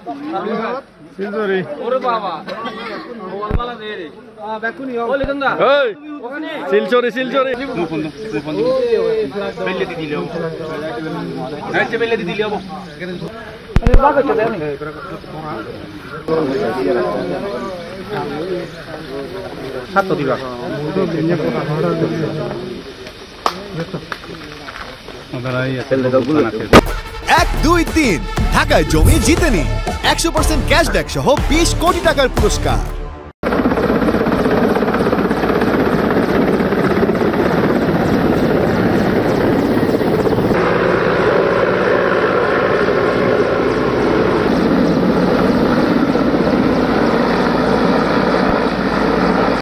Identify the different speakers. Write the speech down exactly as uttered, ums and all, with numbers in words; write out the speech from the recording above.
Speaker 1: সিলচরি
Speaker 2: ওরে বাবা ওয়ালবালা দে রে আ বেকুনি ও লিখুন দা
Speaker 1: এই সিলচরি সিলচরি
Speaker 2: বেল্লে দি দিলে হ্যাঁ যে বেল্লে দি দিলে হবো আরে বাবা কে দেন সাত দিবা
Speaker 3: এক দুই তিন ঢাকায় জমি জিতে নিন একশো পার্সেন্ট ক্যাশব্যাক সহ বিশ কোটি টাকার পুরস্কার।